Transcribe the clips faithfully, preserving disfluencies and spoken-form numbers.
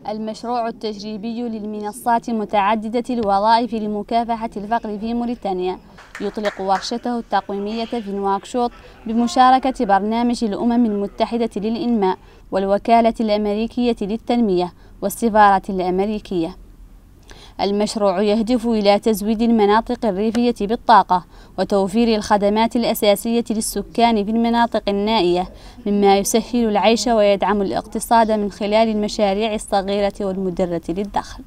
المشروع التجريبي للمنصات متعددة الوظائف لمكافحة الفقر في موريتانيا يطلق ورشته التقويمية في نواكشوط بمشاركة برنامج الأمم المتحدة للإنماء والوكالة الأمريكية للتنمية والسفارة الأمريكية. المشروع يهدف إلى تزويد المناطق الريفية بالطاقة وتوفير الخدمات الأساسية للسكان في المناطق النائية، مما يسهل العيش ويدعم الاقتصاد من خلال المشاريع الصغيرة والمدرة للدخل.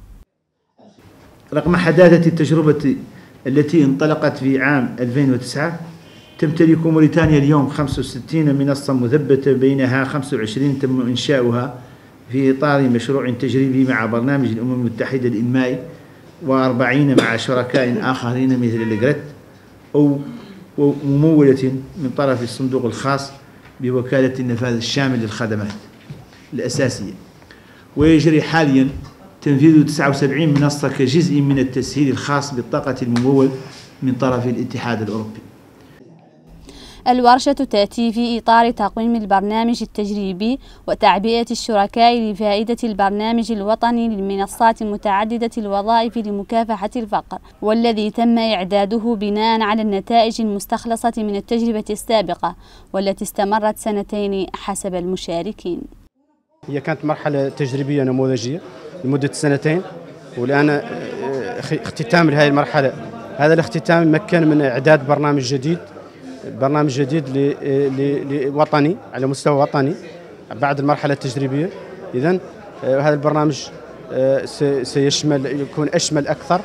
رغم حداثة التجربة التي انطلقت في عام ألفين وتسعة، تمتلك موريتانيا اليوم خمسة وستين منصة مثبتة، بينها خمسة وعشرين تم إنشاؤها في إطار مشروع تجريبي مع برنامج الأمم المتحدة الإنمائي، وأربعين مع شركاء آخرين مثل الجريت أو ممولة من طرف الصندوق الخاص بوكالة النفاذ الشامل للخدمات الأساسية. ويجري حاليا تنفيذ تسعة وسبعين منصة كجزء من التسهيل الخاص بالطاقة الممول من طرف الاتحاد الأوروبي. الورشة تأتي في إطار تقويم البرنامج التجريبي وتعبئة الشركاء لفائدة البرنامج الوطني للمنصات متعددة الوظائف لمكافحة الفقر، والذي تم إعداده بناء على النتائج المستخلصة من التجربة السابقة والتي استمرت سنتين حسب المشاركين. هي كانت مرحلة تجريبية نموذجية لمدة سنتين، والآن اختتام لهذه المرحلة. هذا الاختتام مكن من إعداد برنامج جديد برنامج جديد وطني على مستوى وطني بعد المرحلة التجريبية. إذن هذا البرنامج سيشمل يكون أشمل أكثر،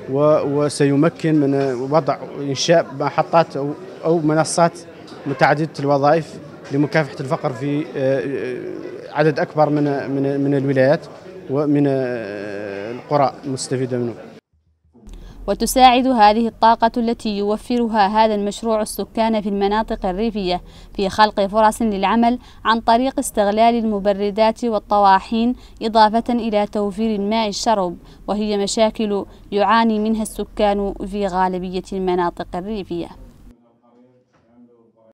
وسيمكن من وضع إنشاء محطات أو منصات متعددة الوظائف لمكافحة الفقر في عدد أكبر من من من الولايات ومن القرى المستفيدة منه. وتساعد هذه الطاقة التي يوفرها هذا المشروع السكان في المناطق الريفية في خلق فرص للعمل عن طريق استغلال المبردات والطواحين، إضافة إلى توفير الماء الشرب، وهي مشاكل يعاني منها السكان في غالبية المناطق الريفية.